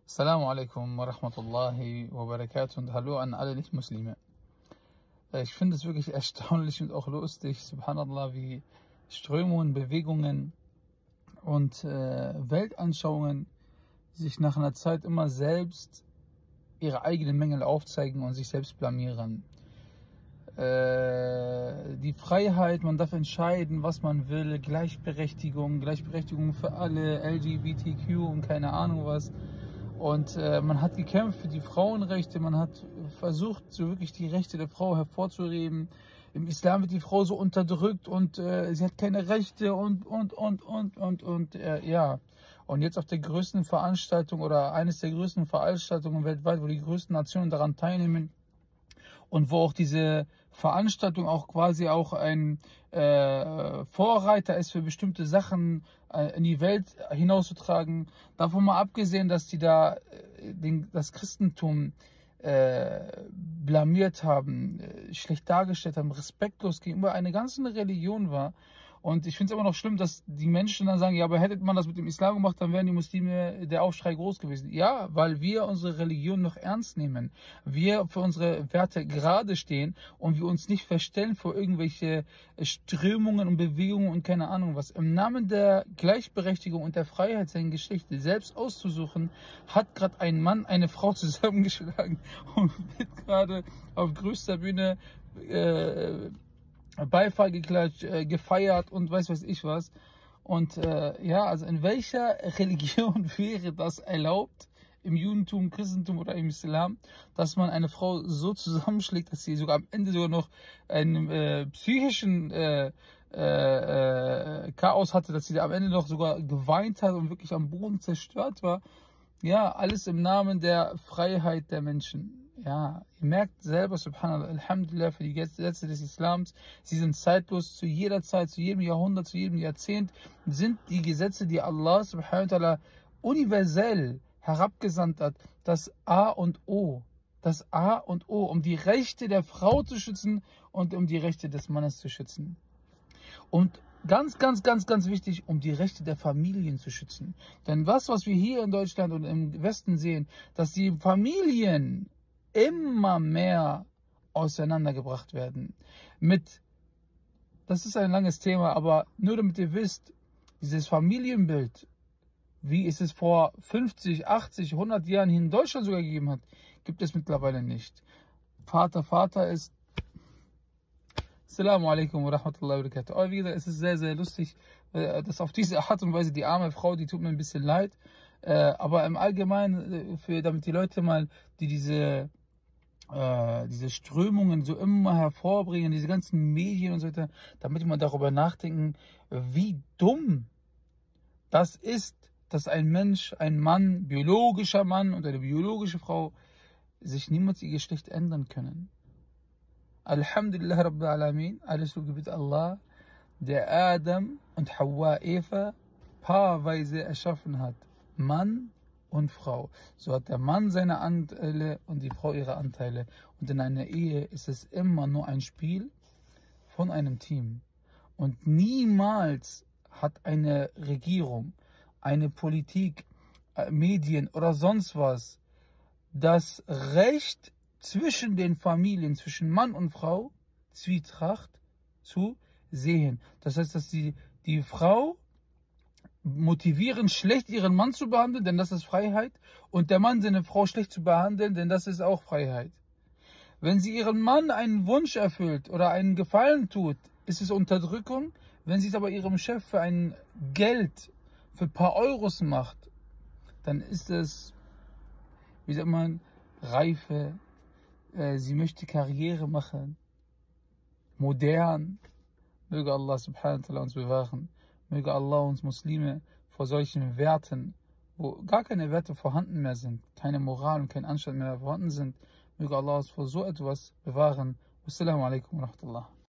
Assalamu alaikum wa rahmatullahi wa barakatuh und hallo an alle Nicht-Muslime. Ich finde es wirklich erstaunlich und auch lustig, subhanallah, wie Strömungen, Bewegungen und Weltanschauungen sich nach einer Zeit immer selbst ihre eigenen Mängel aufzeigen und sich selbst blamieren. Die Freiheit, man darf entscheiden, was man will, Gleichberechtigung für alle, LGBTQ und keine Ahnung was. Und man hat gekämpft für die Frauenrechte, man hat versucht, so wirklich die Rechte der Frau hervorzuheben. Im Islam wird die Frau so unterdrückt und sie hat keine Rechte und ja. Und jetzt auf der größten Veranstaltung oder eines der größten Veranstaltungen weltweit, wo die größten Nationen daran teilnehmen und wo auch diese Veranstaltung auch quasi auch ein Vorreiter ist für bestimmte Sachen in die Welt hinauszutragen. Davon mal abgesehen, dass die da das Christentum blamiert haben, schlecht dargestellt haben, respektlos gegenüber einer ganzen Religion war. Und ich finde es immer noch schlimm, dass die Menschen dann sagen, ja, aber hätte man das mit dem Islam gemacht, dann wären die Muslime der Aufschrei groß gewesen. Ja, weil wir unsere Religion noch ernst nehmen. Wir für unsere Werte gerade stehen und wir uns nicht verstellen vor irgendwelche Strömungen und Bewegungen und keine Ahnung was. Im Namen der Gleichberechtigung und der Freiheit, seine Geschichte selbst auszusuchen, hat gerade ein Mann eine Frau zusammengeschlagen und wird gerade auf größter Bühne Beifall geklatscht, gefeiert und weiß ich was. Und ja, also in welcher Religion wäre das erlaubt, im Judentum, Christentum oder im Islam, dass man eine Frau so zusammenschlägt, dass sie sogar am Ende sogar noch einen psychischen Chaos hatte, dass sie da am Ende noch sogar geweint hat und wirklich am Boden zerstört war. Ja, alles im Namen der Freiheit der Menschen. Ja, ihr merkt selber, subhanallah, alhamdulillah, für die Gesetze des Islams, sie sind zeitlos, zu jeder Zeit, zu jedem Jahrhundert, zu jedem Jahrzehnt, sind die Gesetze, die Allah subhanahu wa ta'ala universell herabgesandt hat, das A und O, um die Rechte der Frau zu schützen und um die Rechte des Mannes zu schützen. Und ganz wichtig, um die Rechte der Familien zu schützen. Denn was wir hier in Deutschland und im Westen sehen, dass die Familien immer mehr auseinandergebracht werden. Das ist ein langes Thema, aber nur damit ihr wisst, dieses Familienbild, wie es vor 50, 80, 100 Jahren hier in Deutschland sogar gegeben hat, gibt es mittlerweile nicht. Vater ist. Assalamu alaikum wa rahmatullahi wa barakatuh. Aber wie gesagt, es ist sehr lustig, dass auf diese Art und Weise die arme Frau, die tut mir ein bisschen leid. Aber im Allgemeinen, damit die Leute mal, die diese Strömungen so immer hervorbringen, diese ganzen Medien und so weiter, damit man darüber nachdenken, wie dumm das ist, dass ein Mensch, ein Mann, biologischer Mann und eine biologische Frau sich niemals ihr Geschlecht ändern können. Alhamdulillah Rabbil Alamin, alles so gebet Allah, der Adam und Hawa Eva paarweise erschaffen hat. Mann und Frau. So hat der Mann seine Anteile und die Frau ihre Anteile. Und in einer Ehe ist es immer nur ein Spiel von einem Team. Und niemals hat eine Regierung, eine Politik, Medien oder sonst was das Recht zwischen den Familien, zwischen Mann und Frau, Zwietracht zu sehen. Das heißt, dass die Frau motivieren, schlecht ihren Mann zu behandeln, denn das ist Freiheit, und der Mann seine Frau schlecht zu behandeln, denn das ist auch Freiheit. Wenn sie ihrem Mann einen Wunsch erfüllt oder einen Gefallen tut, ist es Unterdrückung. Wenn sie es aber ihrem Chef für ein Geld, für ein paar Euros macht, dann ist es, wie sagt man, Reife. Sie möchte Karriere machen, modern. Möge Allah subhanahu wa ta'ala uns bewahren. Möge Allah uns Muslime vor solchen Werten, wo gar keine Werte vorhanden mehr sind, keine Moral und kein Anstand mehr vorhanden sind, möge Allah uns vor so etwas bewahren. Wassalamu alaikum wa rahmatullah.